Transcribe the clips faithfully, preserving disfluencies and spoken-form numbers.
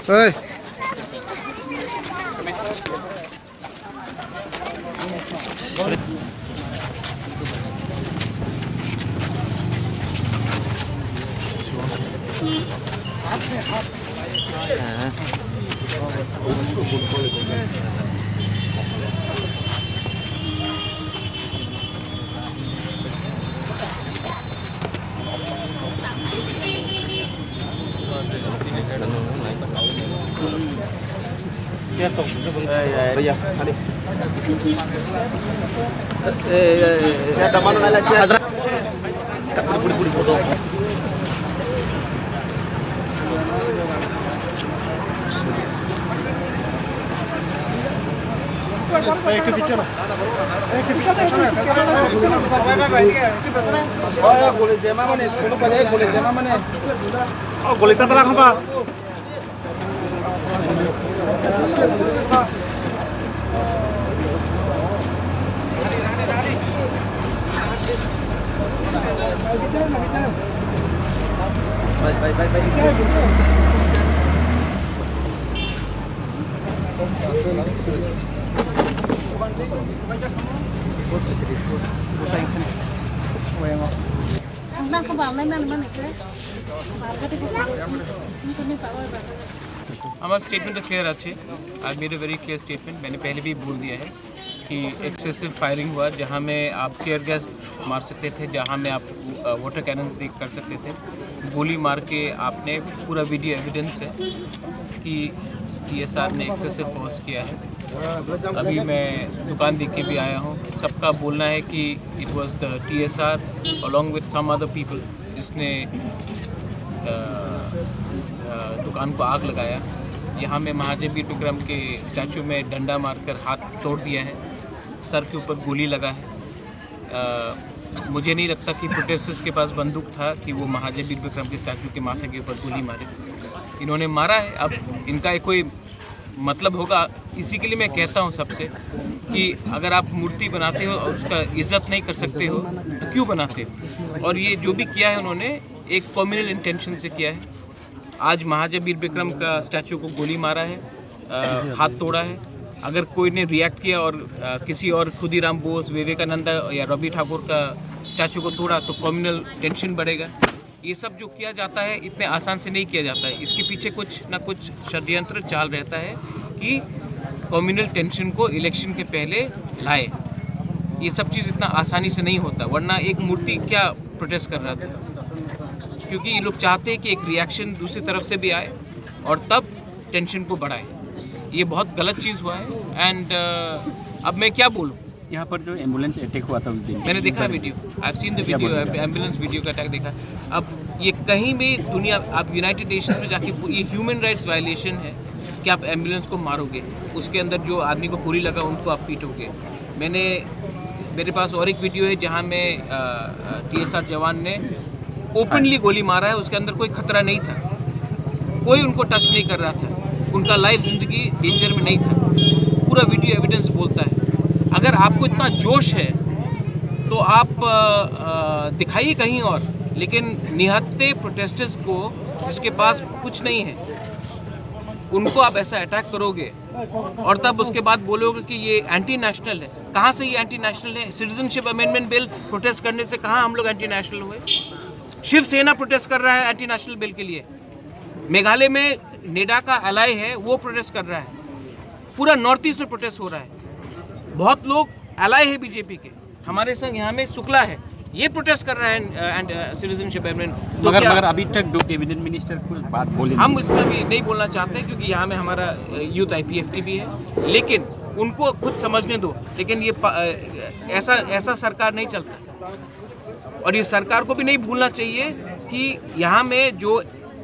ओए Tiếp tục bây giờ đi. Saya teman lain lagi. Budi-budi foto. Baik ke bicara. Baik ke bicara. Oh, boleh jema mana? Kalau boleh boleh jema mana? Oh, boleh tak terang apa? Baik, baik, baik, baik. हमारा statement तो clear अच्छे I made a very clear statement. मैंने पहले भी बोल दिया है कि एक्सेसिव फायरिंग हुआ, जहाँ में आप टीयर गैस मार सकते थे, जहाँ में आप वाटर कैनन देख कर सकते थे, गोली मार के आपने पूरा वीडियो एविडेंस है कि टीएसआर ने एक्सेसिव फोर्स किया है। अभी मैं दुकान देख के भी आया हूँ, सबका बोलना है कि it was the TSR along with some other people जिसने दुकान को आग लगाया। यहाँ में महाराजा वीर विक्रम के स्टैचू में डंडा मारकर हाथ तोड़ दिया है, सर के ऊपर गोली लगा है। आ, मुझे नहीं लगता कि प्रोटेस्टर्स के पास बंदूक था कि वो महाराजा वीर विक्रम के स्टैचू के माथे के ऊपर गोली मारे। इन्होंने मारा है, अब इनका एक कोई मतलब होगा। इसी के लिए मैं कहता हूँ सबसे कि अगर आप मूर्ति बनाते हो और उसका इज्जत नहीं कर सकते हो तो क्यों बनाते हो। और ये जो भी किया है उन्होंने एक कम्युनल इंटेंशन से किया है। आज महाराजा वीर विक्रम का स्टैचू को गोली मारा है, आ, हाथ तोड़ा है। अगर कोई ने रिएक्ट किया और आ, किसी और खुदीराम बोस, विवेकानंद या रवि ठाकुर का स्टैचू को तोड़ा तो कम्युनल टेंशन बढ़ेगा। ये सब जो किया जाता है इतने आसान से नहीं किया जाता है, इसके पीछे कुछ ना कुछ षड्यंत्र चाल रहता है कि कम्युनल टेंशन को इलेक्शन के पहले लाए। ये सब चीज़ इतना आसानी से नहीं होता, वरना एक मूर्ति क्या प्रोटेस्ट कर रहा था, क्योंकि ये लोग चाहते हैं कि एक रिएक्शन दूसरी तरफ से भी आए और तब टेंशन को बढ़ाए। ये बहुत गलत चीज़ हुआ है। एंड uh, अब मैं क्या बोलूँ। यहाँ पर जो एम्बुलेंस अटैक हुआ था उस दिन मैंने देखा video, I have seen the video, ambulance video का अटैक देखा। अब ये कहीं भी दुनिया, आप यूनाइटेड नेशंस में जाके, ये ह्यूमन राइट्स वायलेशन है कि आप एम्बुलेंस को मारोगे, उसके अंदर जो आदमी को गोली लगा उनको आप पीटोगे। मैंने मेरे पास और एक वीडियो है जहाँ में टीएसआर जवान ने ओपनली गोली मारा है, उसके अंदर कोई खतरा नहीं था, कोई उनको टच नहीं कर रहा था, उनका लाइफ जिंदगी डेंजर में नहीं था। पूरा वीडियो एविडेंस बोलता है। अगर आपको इतना जोश है तो आप दिखाइए कहीं और, लेकिन निहत्थे प्रोटेस्टर्स को जिसके पास कुछ नहीं है उनको आप ऐसा अटैक करोगे और तब उसके बाद बोलोगे कि ये एंटी नेशनल है। कहाँ से ये एंटी नेशनल है? सिटीजनशिप अमेंडमेंट बिल प्रोटेस्ट करने से कहाँ हम लोग एंटी नेशनल हुए? शिवसेना प्रोटेस्ट कर रहा है एंटी नेशनल बिल के लिए। मेघालय में नेडा का अलाय है, वो प्रोटेस्ट कर रहा है। पूरा नॉर्थ ईस्ट में प्रोटेस्ट हो रहा है। बहुत लोग अलाय है बीजेपी के। हमारे संग यहाँ में शुक्ला है, ये प्रोटेस्ट कर रहा है एंड सिटीजनशिप अमेंडमेंट। मगर मगर अभी तक दो कैबिनेट मिनिस्टर कुछ बात बोले, हम इस पर भी नहीं बोलना चाहते क्योंकि यहाँ में हमारा यूथ आईपीएफटी भी है, लेकिन उनको खुद समझने दो। लेकिन ये ऐसा ऐसा सरकार नहीं चलता, और ये सरकार को भी नहीं भूलना चाहिए कि यहाँ में जो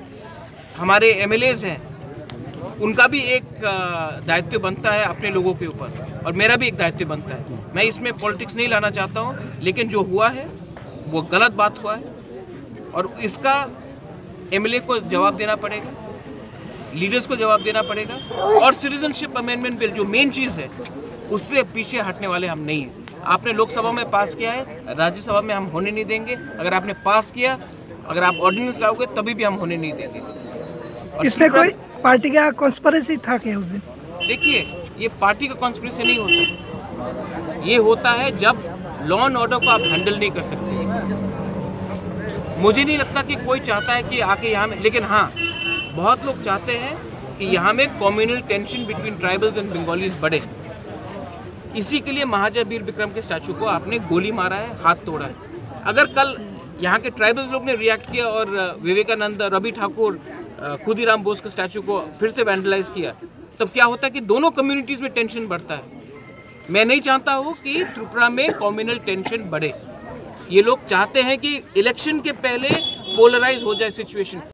हमारे एमएलएज हैं उनका भी एक दायित्व बनता है अपने लोगों के ऊपर, और मेरा भी एक दायित्व बनता है। मैं इसमें पॉलिटिक्स नहीं लाना चाहता हूँ, लेकिन जो हुआ है वो गलत बात हुआ है और इसका एमएलए को जवाब देना पड़ेगा, लीडर्स को जवाब देना पड़ेगा। और सिटीजनशिप अमेंडमेंट बिल जो मेन चीज़ है उससे पीछे हटने वाले हम नहीं हैं। आपने लोकसभा में पास किया है, राज्यसभा में हम होने नहीं देंगे। अगर आपने पास किया, अगर आप ऑर्डिनेंस लाओगे तभी भी हम होने नहीं देंगे। इसमें कोई पार्टी का कॉन्स्पिरेसी था क्या उस दिन? देखिए, ये पार्टी का कॉन्स्पिरेसी नहीं होता, ये होता है जब लॉ एंड ऑर्डर को आप हैंडल नहीं कर सकते। मुझे नहीं लगता कि कोई चाहता है कि आके यहाँ में, लेकिन हाँ बहुत लोग चाहते हैं कि यहाँ में communal tension between tribals and Bengalis बढ़े। इसी के लिए महाराजा वीर विक्रम के स्टैचू को आपने गोली मारा है, हाथ तोड़ा है। अगर कल यहाँ के ट्राइबल्स लोग ने रिएक्ट किया और विवेकानंद, रवि ठाकुर, खुदीराम बोस के स्टैचू को फिर से वैंडलाइज किया, तब क्या होता है कि दोनों कम्युनिटीज में टेंशन बढ़ता है। मैं नहीं चाहता हूँ कि त्रिपुरा में कम्युनल टेंशन बढ़े। ये लोग चाहते हैं कि इलेक्शन के पहले पोलराइज हो जाए सिचुएशन।